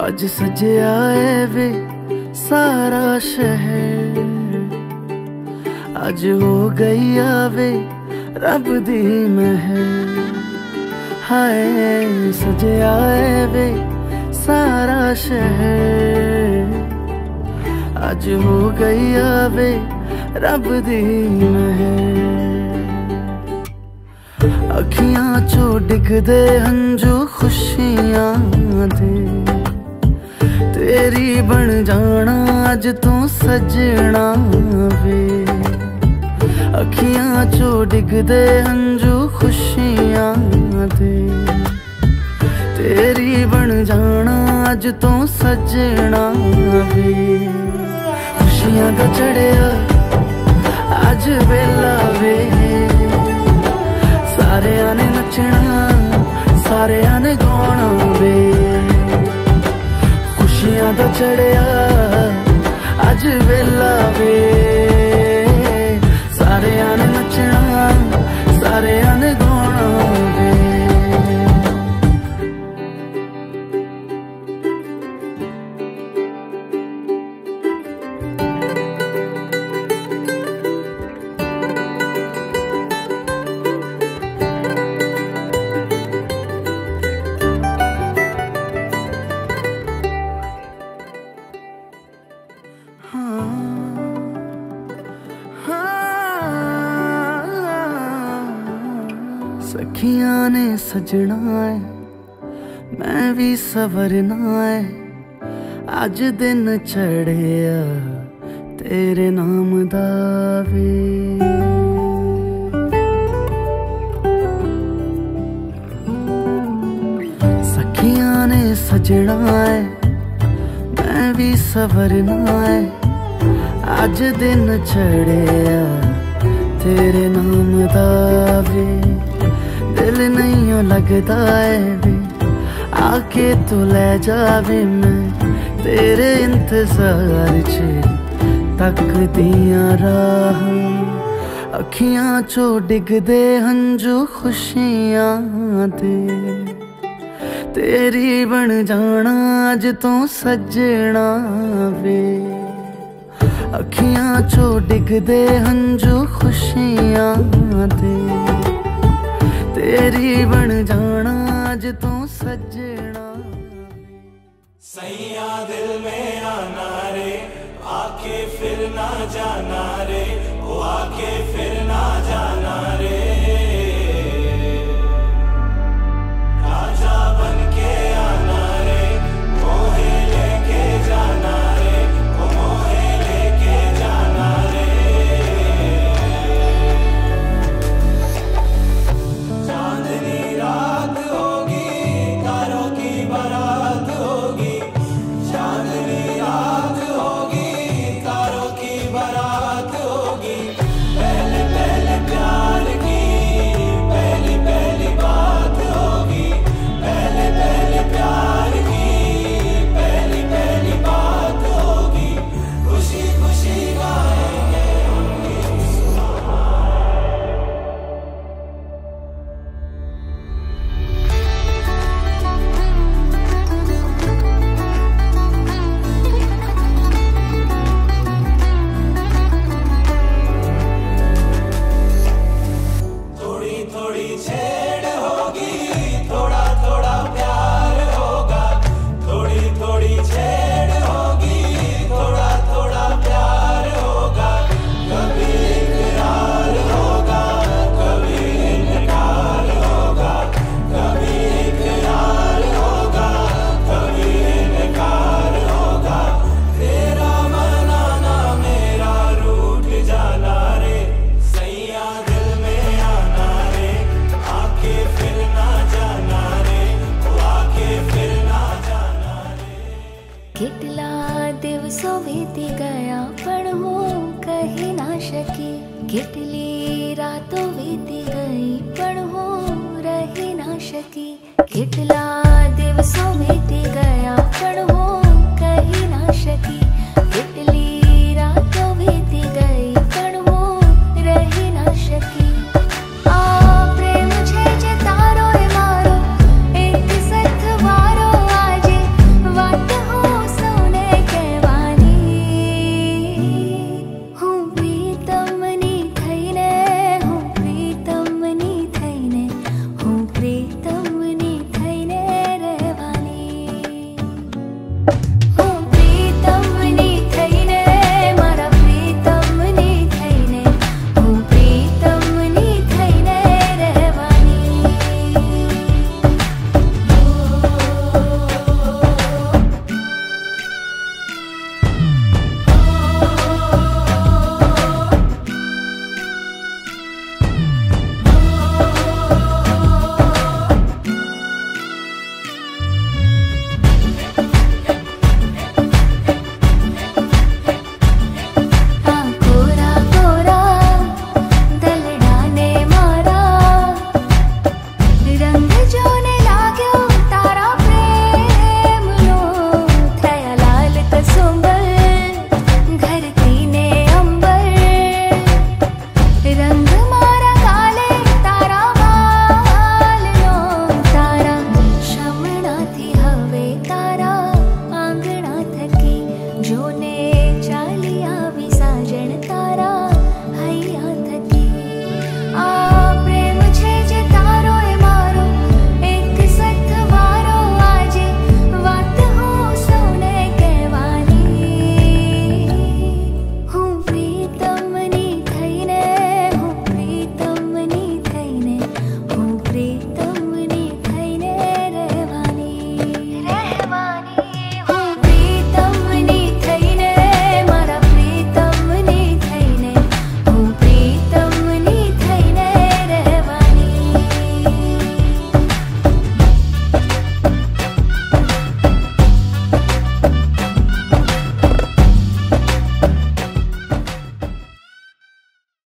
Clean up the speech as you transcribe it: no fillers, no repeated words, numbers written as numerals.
अज सजया है वे सारा शहर, अज हो गई आवे रब दी महर। हाय सजया है वे सारा शहर, अज हो गई आवे रब दी महर। अखियां चो डिगदे हंजू खुशियां दे, तेरी बन जाना अज तू सजना वे। अखियां चो डिगदे हंजू खुशियां दे, तेरी बन जाना अज तू सजना वे। खुशियां दा चढ़िया अज वेला वे, सारेयां ने नचना सारेयां ने गाना वे। खुशियां दा चढ़िया अज वेला वे, सारेयां ने नचना सारेयां ने गाना वे। सखियां ने सजना है मैं भी सवरना है, अज दिन चढ़िया तेरे नाम दा वे। सखियां ने सजना है मैं भी सवरना है, अज दिन चढ़िया तेरे नाम दा वे। दिल नहीं लगता है वे आके तू ले जावे, मैं तेरे इंतजार च तक दिया राह। अखियां चो डिगदे हंजू खुशियां दे, तेरी बन जाना अज तू सजना वे। अखियां चो डिगदे हंजू खुशियां दे, तेरी बन जाना अज तू सजना। सैया दिल में आना रे, आके फिर ना जाना रे, ओ आके फिर ना जाना रे। राजा बन के आना रे, मोहे लेके जाना रे, ओ मोहे लेके जाना रे। चांदनी रात होगी तारों की बारात होगी, चांदनी रात होगी तारों की बारात होगी। पहले पहले प्यार की पहली पहली बात होगी, पहले पहले प्यार की पहली पहली बात होगी। खुशी खुशी गाएंगे थोड़ी थोड़ी छेड़ होगी, थोड़ा थोड़ा प्यार होगा। थोड़ी थोड़ी छेड़ होगी, थोड़ा थोड़ा प्यार होगा। कभी इकरार होगा, कभी इनकार होगा। कभी इकरार होगा, कभी इनकार होगा। तेरा मनाना मेरा रूठ जाना रे, सैया दिल में आना रे, आके फिर ना जाना रे, ओ आके फिर ना जाना रे। કેટલા દિવસો વીતી ગયા પણ હું કહી ના શકી, કેટલી રાતો વીતી ગઈ પણ હું રહી ના શકી। કેટલા દિવસો વીતી ગયા પણ હું કહી ના શકી, કેટલી રાતો વીતી ગઈ પણ હું રહી ના શકી। આ પ્રેમ છે જે તારો એ મારો, એક સથવારો આજે વાત જોને ચાલે